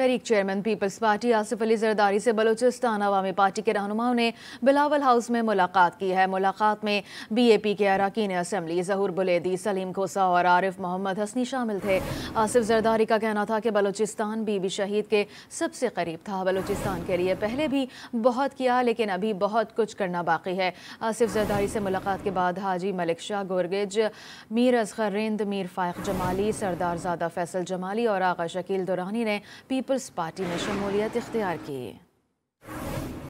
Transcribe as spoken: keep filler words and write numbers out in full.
तहरीक chairman peoples party Asif Ali Zardari से बलूचिस्तान अवामी party के रहनुमाओं ने बिलावल हाउस में मुलाकात की है। मुलाकात में बीएपी के अरकान असम्बली जहूर बुलेदी, सलीम खोसा और आरिफ मोहम्मद हसनी शामिल थे। आसिफ जरदारी का कहना था कि बलूचिस्तान बीबी शहीद के सबसे करीब था। बलूचिस्तान के लिए पहले भी बहुत किया, लेकिन अभी बहुत कुछ करना बाकी है। आसिफ जरदारी से मुलाकात के बाद हाजी मलिक शाह गोरगेज, मीर असगर रिंद, मीर फाइक जमाली, सरदार ज़ादा फैसल जमाली और आगा शकील दुरानी ने पीपल्स पार्टी में शमूलियत इख्तियार की।